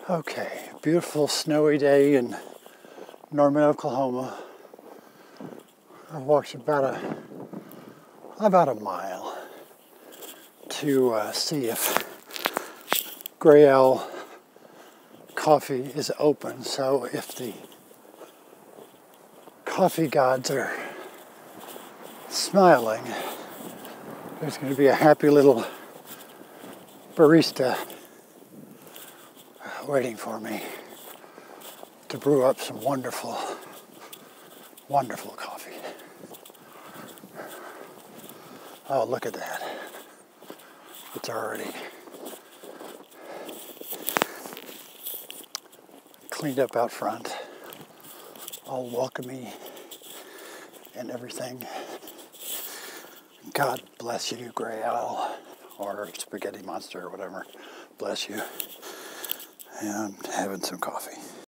Okay, beautiful snowy day in Norman, Oklahoma. I walked about a mile to see if Gray Owl Coffee is open. So if the coffee gods are smiling, there's going to be a happy little barista waiting for me to brew up some wonderful, wonderful coffee. Oh, look at that. It's already cleaned up out front, all welcoming and everything. God bless you, Gray Owl, or Spaghetti Monster, or whatever. Bless you. And I'm having some coffee.